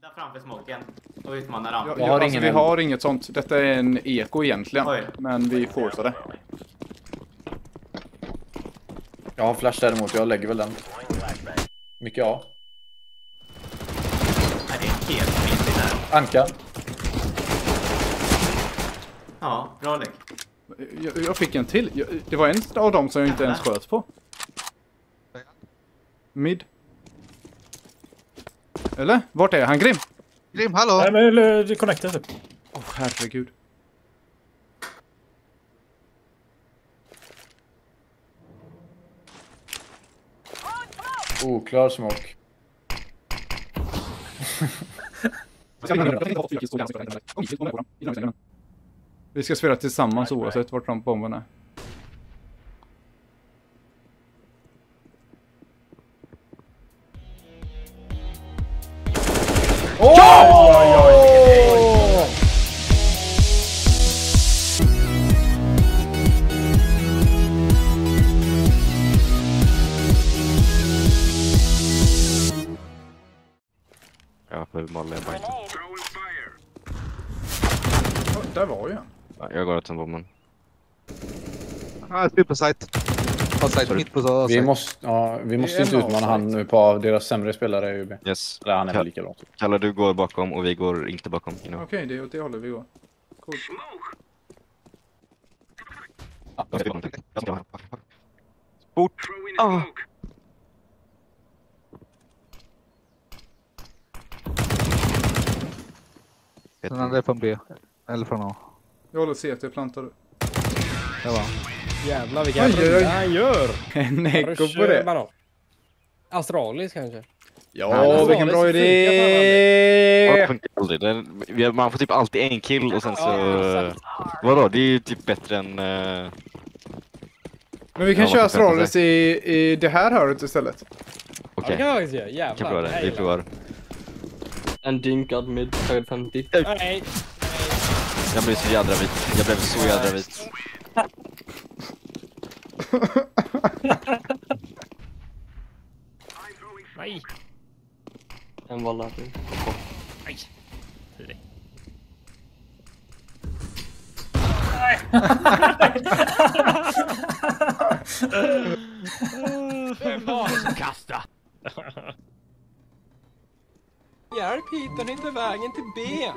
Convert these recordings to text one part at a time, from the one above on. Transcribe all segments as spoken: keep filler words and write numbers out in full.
Där framför smoken. Och utmanar ramp. Jag, jag, alltså, ingen vi har inget sånt. Detta är en eko egentligen. Oj. Men vi forcar det. Jag har flash däremot, jag lägger väl den. Mycket ja. Nej, det är helt fint där. Anka. Ja, bra lägg. Jag, jag fick en till. Jag, det var en av dem som jag inte ens sköt på. Mid. Eller? Vart är han? Grim? Grim, hallå? Nej, men du connectar typ. Åh, oh, herregud. Oklar smoke. Vi ska spela tillsammans oavsett vart fram bomben är. Åh! Oh! Oj, oj, oj. Ja, för Molle är bara inte. Oh, där var ju han. Ja, jag går åt den bomben. Ah, ett på site. På site, mitt på site. Vi måste, ja, vi måste inte utmana han nu på av deras sämre spelare i U B. Yes. Eller han är väl lika långt. Kalle, du går bakom och vi går inte bakom. You know. Okej, okay, det är åt det hållet vi går. Coolt. Sport! Ah. Den andra är från B. Eller från A. Jag håller C T, plantar du. Det var. Jävlar vilka rullar han gör. En eko på det. Australisk kanske. Ja, vilken bra idé. Man får typ alltid en kill och sen så... Vadå? Det är ju typ bättre än... Uh... Men vi kan ja, köra Astralis i, i det här hörnet istället. Okej. Okay. Ja, det jävlar. Det. Vi provar. En dinkad med höjd femtio. Nej, nej. Jag blev så jädra vit. Jag blev så jädra vit. Nej. En valla. Nej. Tidig. Vem var det som kastade? Hjälp, hittar inte vägen till B.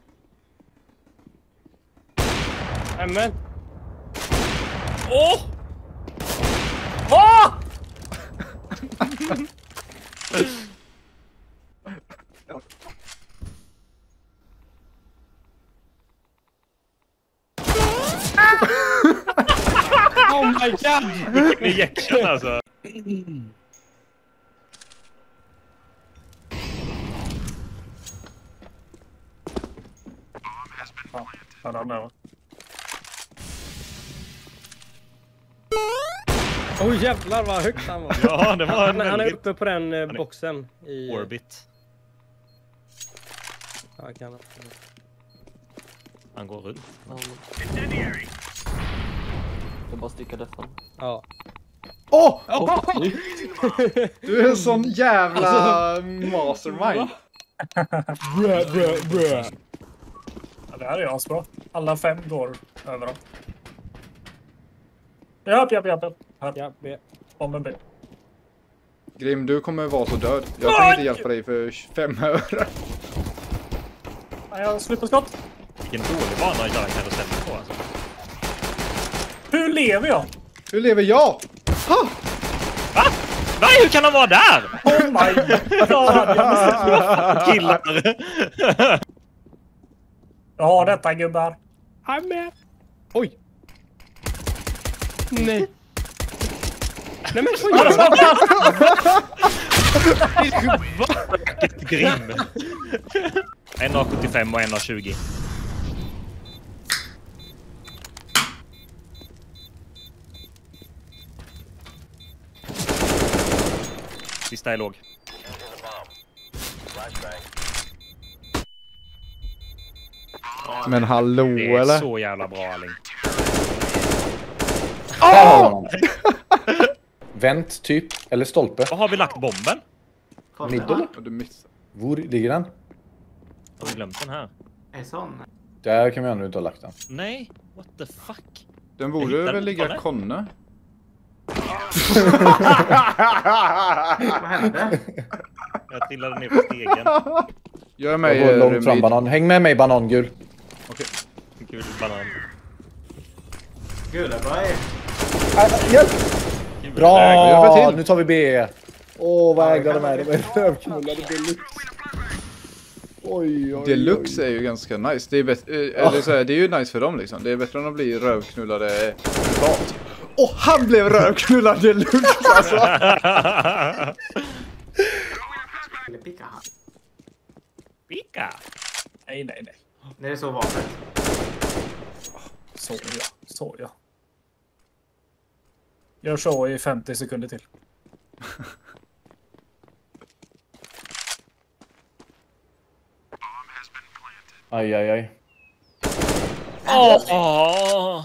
Nämen. Åh! Åh! Oh my god! Vilken injection alltså. Ja, den där. Oj oh, jävlar vad högt han var. Ja, det var en han, han är uppe på den eh, boxen i orbit. Ja, kan han. Han går runt. Jag bara stickar defan. Ja. Åh! Oh! Oh! Du är en sån jävla alltså, mastermind. Brö, brö, brö. Ja, det här är asbra. Alla fem går överallt. Japp, japp, japp. Här. Ja, B. Bomben B. Grim, du kommer vara så död. Jag kan inte hjälpa dig för fem öre. Ja, jag slutar skott. Vilken dålig bana jag kan jag ställa på alltså. Hur lever jag? Hur lever jag? Ha! Va? Nej, hur kan han vara där? Oh my god, jag måste killar. Jag har detta, gubbar. I'm med. Oj. Nej. Nej men så Vilket grim. En A sjuttiofem och en A tjugo. Sista är låg. Men hallå, det är eller? Så jävla bra, Alling. Oh! Vänt, typ. Eller stolpe. Var har vi lagt bomben? Middle? Du missar. Var ligger den? Har vi glömt den här? Är sån? Där kan vi ändå inte ha lagt den. Nej, what the fuck? Den borde hittar väl ligga den. konne. Vad hände? Jag trillade ner på stegen. Jag är med Jag går i långt fram, mid. banan. Häng med mig, banangul. Gul banan. Gula boy. Äh, hjälp! Gul Bra! hjälpa till. Nu tar vi B. Åh, vad ägde de här? De är rövknullade deluxe. Oj, oj, Deluxe är ju ganska nice. Det är, bet- eh, eller så här, det är ju nice för dem liksom. Det är bättre än att bli rövknullade privat. Åh, han blev rövknullad deluxe alltså! Eller picka han. Pika! Nej, nej, nej. Det är så vanligt. Så ja, så ja. Gör så i femtio sekunder till. Aj, aj, aj. Åh! Åh!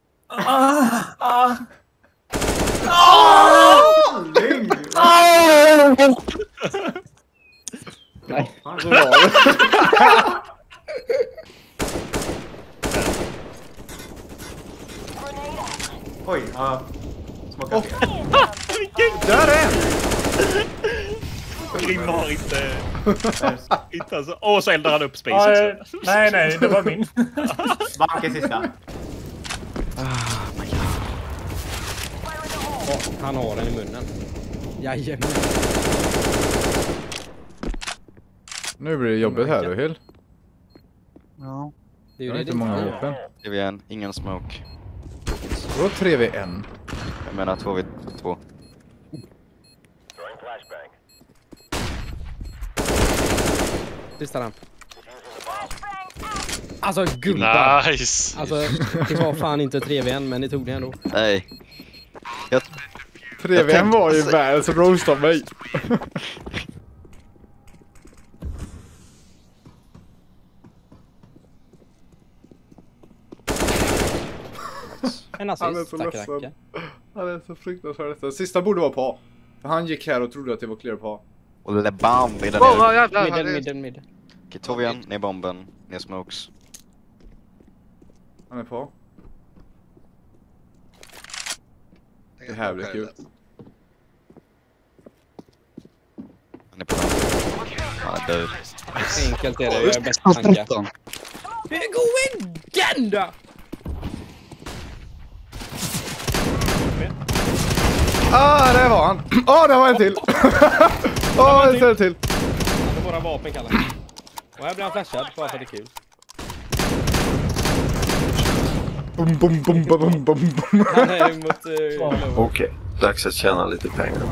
Aldrig! Nej. Fan. Så var det. Oj, ja. Smakar fel. Där är en! Grim har inte... inte alltså. Åh, så eldar han upp space Ja, också. nej, nej, det var min. Bank är sista. Oh, han har den i munnen. Jajamän. Nu blir det jobbigt här då, Hill. Ja. Det är Jag ju har det inte många det vapen. T V en, ingen smoke. Då tre v en. Jag menar två v två. Sista ramp. Alltså gulda. Nice! Alltså det var fan inte tre v en men ni tog det ändå. Nej. Jag... tre v en var ju världens roast av mig. En Han är assist, så tack ledsen. racka. Han är så fruktansvärt ledsen. Sista borde vara på. För han gick här och trodde att det var clear på. Och Le Bomb är där Åh, vad nere. jävlar! Middle, han är- middle, middle. Okej, T V en, ner bomben, ner smokes. Han är på. Det här blir kul. Han är på den. Han är död. Enkelt är det, jag är bäst på tanka. Gå igen då! Ah, där var han! Ah, där var en till! Ah, en till! till. Han har våra vapen kallar. Och här blir han flashad, bara för att det är kul. Bum, bum, bum, bum, bum, bum. Han är mot... Uh, Okej, dags att tjäna lite pengar.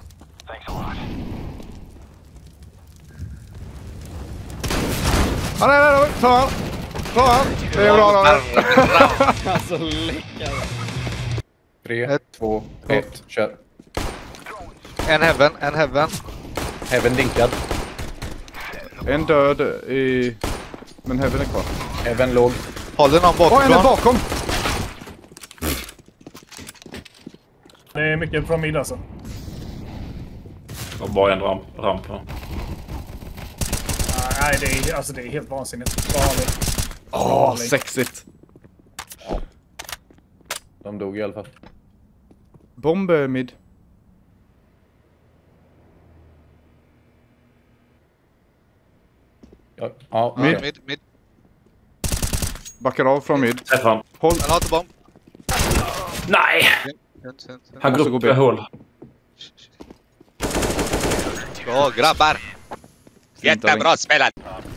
Ah, nej, nej, nej, ta han! Ta han! Det är bra, bra. alltså läckare. Tre, två, ett, kör. En heaven, en heaven. Heaven dinkad. En död i... Men Heaven är kvar. Heaven låg. Håller någon Åh, en är bakifrån? bakom! Det är mycket från mid alltså. Och bara en ramp, ramp på. Ah, nej, det är, alltså, det är helt vansinnigt. Vanligt. Åh, sexigt. De dog i alla fall. Bomb är mid. Ja, ja, Ja, Mid. mid, mid. Backar av från mid. Sätt han. Håll. Han har inte bomb. Nej! Sent, sent, sent. Han Måste går gå upp i B. hål. Bra grabbar! Jättebra spelat!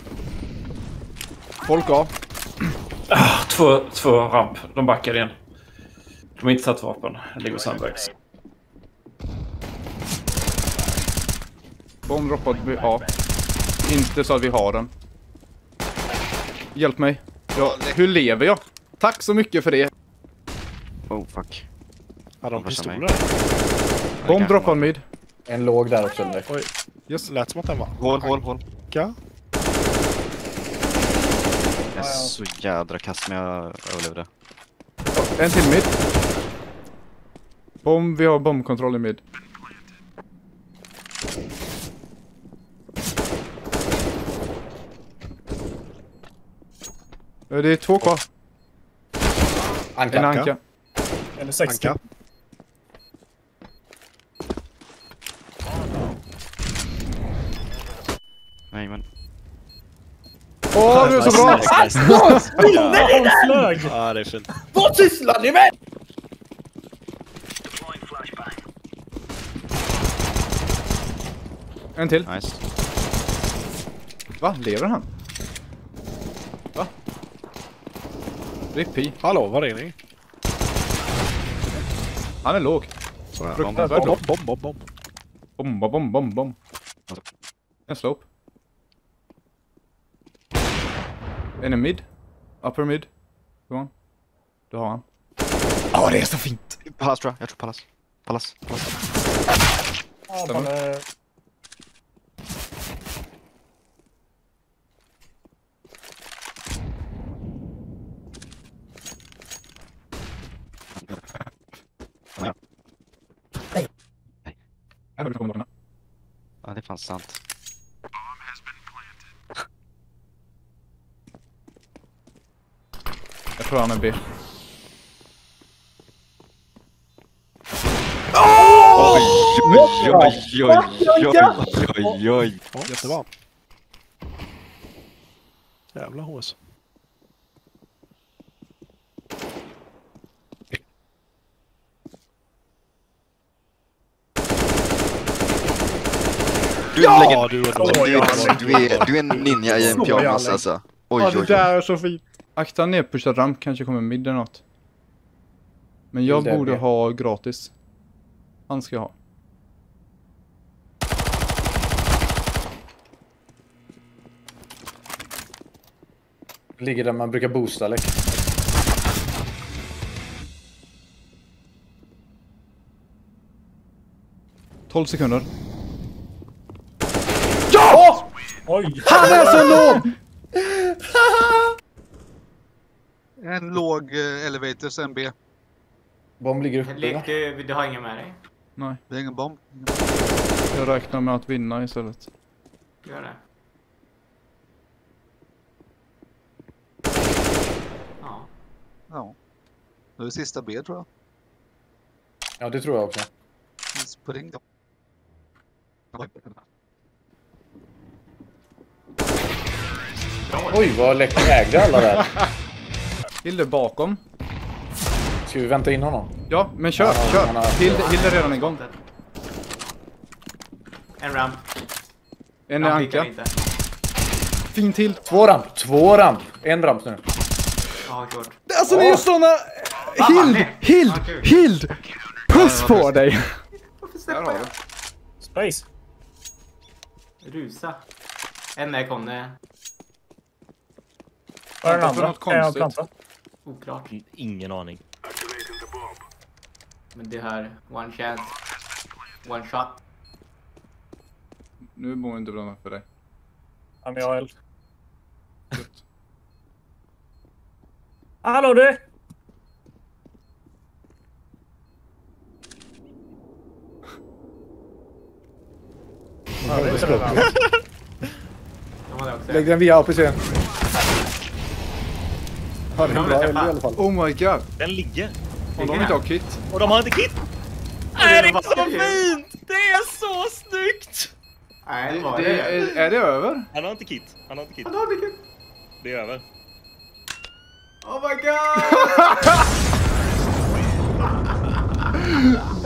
Folk av. Ah, två, två ramp. De backar igen. De har inte satt vapen. Det ligger sandbags. Bomb droppad A. Inte så att vi har den. Hjälp mig. Ja, hur lever jag? Tack så mycket för det. Oh, fuck. Har de Första mig. pistoler? Bomb droppad mid. En låg där också. Eller? Oj, Yes. lät som att den var. Hål, hål, hål. Ja. Jag är så jädra kass men jag överlevde. En till mid. Bomb, vi har bombkontroll i mid. Det är två kvar. Anka. En anka. Eller sextio. Anka. Nej, men... Åh, du är så bra! Nice, nice, nice. Nej, han flög! Ja, det är fint. Vad sysslar ni med? En till. Nice. Va? Lever han? Va? Rippi. Hallå, var är ni? Han är låg. Så Fruktansvärt låg. Bom, bom, bom. Bom, bom, bom, bom, bom. En slope. En är mid. Upper mid. Go on. Du har han. Ja, oh, det är så fint. Pallas tror jag. Jag tror Pallas. Pallas. Pallas. Ja, bara... Här har du kommit. Ja, det är fan sant. Jag tror han är B. Oj, oj, oj, oj, oj, oj, oj. Ja, jättebra. Jävla hås. Du är en Ja, legend. du är Åh, Du ja, är, du är, du är en ninja i en Så pyjamas jävla- alltså. Oj, Ja, oj, det oj. där är så fint. Akta ner, pusha ramp, kanske kommer mid eller något. Men jag Det är borde det. ha gratis. Han ska ha. Ligger där man brukar boosta like. tolv sekunder. Oj! Han är så låg! En låg eh, elevator, sen B. Bomb ligger uppe. Lek, va? du, du har ingen med dig? Nej, Det är ingen bomb. jag räknar med att vinna istället. Gör det. Ja. Ja. Det är sista B, tror jag. Ja, det tror jag också. Spring då. Oj, vad lätt ägde alla där. Hilde bakom. Ska vi vänta in honom? Ja, men kör, Ja, kör. han har- Hilde, Hilde är redan igång. En ramp. En är Ramp gick anka. inte. Fin till. Två ramp, två ramp. En ramp nu. Ja, kört. Alltså det är såna... Hild! Hild! Ja, kul. Hild! Puss på dig! Varför Där släpper har jag? du. Space. Rusa. En med Conne. Var är den Vänta för andra? något Kan jag konstigt. planta? Oklart. Ingen aning. Men det här, one chance. One shot. Nu bor inte bra för dig. Ja, men jag har eld. Hallå du! Ja, det är inte det där. De hade också. Lägg den via A P C. Ja, det är bra eld i alla fall. Oh my god. Den ligger. Om de inte har kit. Och de har inte kit. Nej, det är inte så fint! Det är så snyggt! Nej, det var Det, det. är, är det över? Han har inte kit. Han har inte kit. Han hade kul. Det är över. Oh my god!